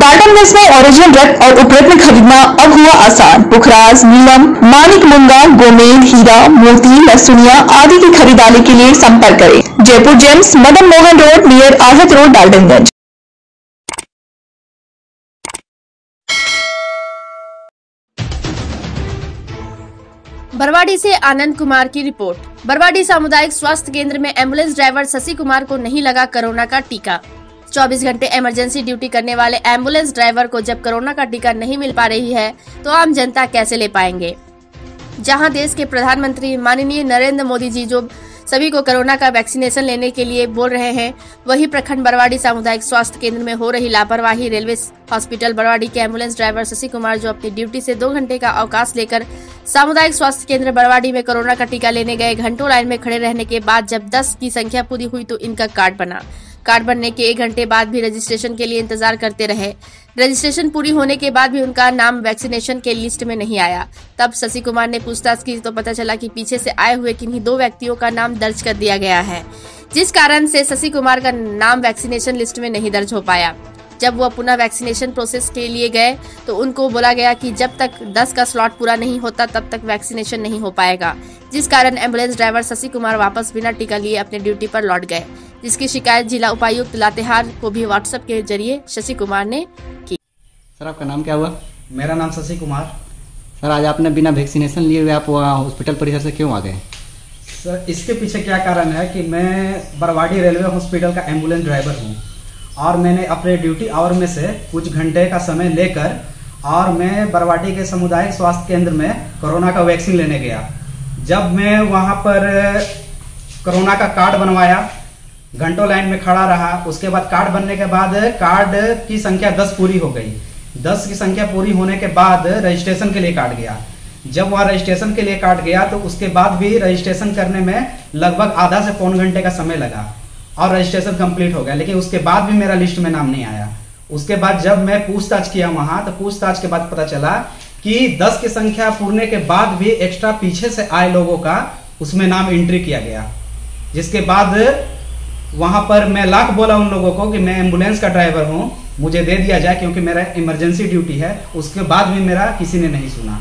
डाल्टनगंज में ओरिजिनल रक्त और उपरत्न खरीदना अब हुआ आसान। पुखराज, नीलम, मानिक मुंगा, गोमेद, हीरा, मोती, लहसुनिया आदि की खरीदारी के लिए संपर्क करें। Jaipur gems, Madan Mohan road near आहत रोड, डाल्टनगंज। बरवाडी से आनंद कुमार की रिपोर्ट। बरवाडी सामुदायिक स्वास्थ्य केंद्र में एम्बुलेंस ड्राइवर शशि कुमार को नहीं लगा कोरोना का टीका। 24 घंटे इमरजेंसी ड्यूटी करने वाले एम्बुलेंस ड्राइवर को जब कोरोना का टीका नहीं मिल पा रही है तो आम जनता कैसे ले पाएंगे। जहां देश के प्रधानमंत्री माननीय नरेंद्र मोदी जी जो सभी को कोरोना का वैक्सीनेशन लेने के लिए बोल रहे हैं, वही प्रखंड बरवाडी सामुदायिक स्वास्थ्य केंद्र में हो रही लापरवाही। रेलवे हॉस्पिटल बरवाडी के एम्बुलेंस ड्राइवर शशि कुमार जो अपनी ड्यूटी से 2 घंटे का अवकाश लेकर सामुदायिक स्वास्थ्य केंद्र बरवाडी में कोरोना का टीका लेने गए। घंटों लाइन में खड़े रहने के बाद जब 10 की संख्या पूरी हुई तो इनका कार्ड बना। कार्ड बनने के 1 घंटे बाद भी रजिस्ट्रेशन के लिए इंतजार करते रहे। रजिस्ट्रेशन पूरी होने के बाद भी उनका नाम वैक्सीनेशन के लिस्ट में नहीं आया। तब शशि कुमार ने पूछताछ की तो पता चला कि पीछे से आए हुए किन्हीं 2 व्यक्तियों का नाम दर्ज कर दिया गया है, जिस कारण से शशि कुमार का नाम वैक्सीनेशन लिस्ट में नहीं दर्ज हो पाया। जब वो पुनः वैक्सीनेशन प्रोसेस के लिए गए तो उनको बोला गया कि जब तक 10 का स्लॉट पूरा नहीं होता तब तक वैक्सीनेशन नहीं हो पाएगा, जिस कारण एम्बुलेंस ड्राइवर शशि कुमार वापस बिना टीका लिए अपने ड्यूटी पर लौट गए, जिसकी शिकायत जिला उपायुक्त लातेहार को भी व्हाट्सएप के जरिए शशि कुमार ने की। सर, आपका नाम क्या हुआ? मेरा नाम शशि कुमार। सर, आज आपने बिना वैक्सीनेशन लिए हुए आप हॉस्पिटल परिसर से क्यों आ गए? सर, इसके पीछे क्या कारण है कि मैं बरवाडी रेलवे हॉस्पिटल का एम्बुलेंस ड्राइवर हूँ और मैंने अपने ड्यूटी आवर में से कुछ घंटे का समय लेकर और मैं बरवाडी के सामुदायिक स्वास्थ्य केंद्र में कोरोना का वैक्सीन लेने गया। जब मैं वहाँ पर कोरोना का कार्ड बनवाया, घंटों लाइन में खड़ा रहा। उसके बाद कार्ड बनने के बाद कार्ड की संख्या 10 पूरी हो गई। 10 की संख्या पूरी होने के बाद रजिस्ट्रेशन के लिए कार्ड गया। जब वहाँ रजिस्ट्रेशन के लिए कार्ड गया तो उसके बाद भी रजिस्ट्रेशन करने में लगभग आधा से पौन घंटे का समय लगा और रजिस्ट्रेशन कंप्लीट हो गया, लेकिन उसके बाद भी मेरा लिस्ट में नाम नहीं आया। उसके बाद जब मैं पूछताछ किया वहाँ तो पूछताछ के बाद पता चला कि 10 की संख्या पूरने के बाद भी एक्स्ट्रा पीछे से आए लोगों का उसमें नाम एंट्री किया गया, जिसके बाद वहां पर मैं लाख बोला उन लोगों को कि मैं एम्बुलेंस का ड्राइवर हूं, मुझे दे दिया जाए क्योंकि मेरा इमरजेंसी ड्यूटी है। उसके बाद भी मेरा किसी ने नहीं सुना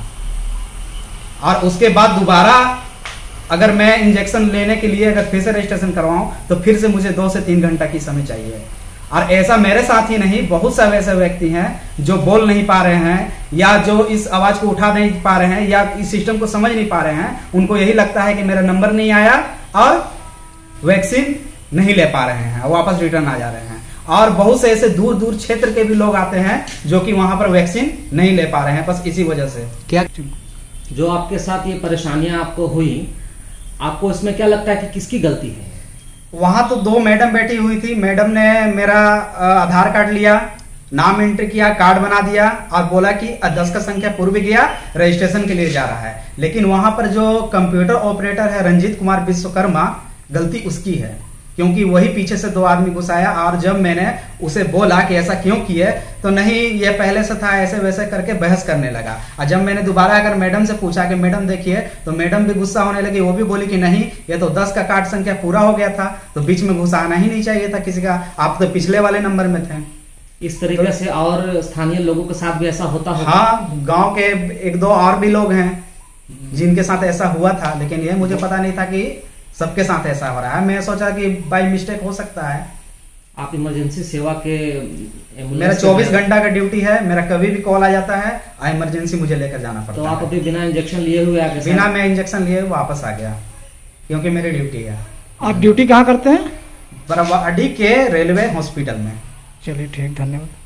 और उसके बाद दोबारा अगर मैं इंजेक्शन लेने के लिए अगर फिर से रजिस्ट्रेशन करवाऊं तो फिर से मुझे 2 से 3 घंटा की समय चाहिए। और ऐसा मेरे साथ ही नहीं, बहुत सारे ऐसे व्यक्ति हैं जो बोल नहीं पा रहे हैं या जो इस आवाज को उठा नहीं पा रहे हैं या इस सिस्टम को समझ नहीं पा रहे हैं। उनको यही लगता है कि मेरा नंबर नहीं आया और वैक्सीन नहीं ले पा रहे हैं, वापस रिटर्न आ जा रहे हैं। और बहुत से ऐसे दूर दूर क्षेत्र के भी लोग आते हैं जो कि वहां पर वैक्सीन नहीं ले पा रहे हैं, बस इसी वजह से। क्या जो आपके साथ ये परेशानियां आपको हुई, आपको इसमें क्या लगता है कि किसकी गलती है? वहां तो 2 मैडम बैठी हुई थी। मैडम ने मेरा आधार कार्ड लिया, नाम एंट्री किया, कार्ड बना दिया और बोला कि 10 का संख्या पूर्व गया, रजिस्ट्रेशन के लिए जा रहा है। लेकिन वहां पर जो कंप्यूटर ऑपरेटर है रंजीत कुमार विश्वकर्मा, गलती उसकी है क्योंकि वही पीछे से 2 आदमी घुसाया। और जब मैंने उसे बोला कि ऐसा क्यों किए तो नहीं, ये पहले से था, ऐसे वैसे करके बहस करने लगा। और जब मैंने दोबारा अगर मैडम से पूछा कि मैडम देखिए, तो मैडम भी गुस्सा होने लगी। वो भी बोली कि नहीं, ये तो 10 का कार्ड संख्या पूरा हो गया था, तो बीच में घुसाना ही नहीं चाहिए था किसी का, आप तो पिछले वाले नंबर में थे। इस तरीके से और स्थानीय लोगों के साथ भी ऐसा होता होगा? हाँ, गाँव के 1-2 और भी लोग हैं जिनके साथ ऐसा हुआ था, लेकिन ये मुझे पता नहीं था कि सबके साथ ऐसा हो रहा है। मैं सोचा कि बाय मिस्टेक हो सकता है। आप इमरजेंसी सेवा के मेरा 24 घंटा का ड्यूटी है, मेरा कभी भी कॉल आ जाता है, इमरजेंसी मुझे लेकर जाना पड़ता है। तो आप अभी बिना इंजेक्शन लिए हुए आगे? बिना मैं इंजेक्शन लिए वापस आ गया क्योंकि मेरी ड्यूटी है। आप ड्यूटी कहाँ करते हैं? बरवाडी के रेलवे हॉस्पिटल में। चलिए ठीक, धन्यवाद।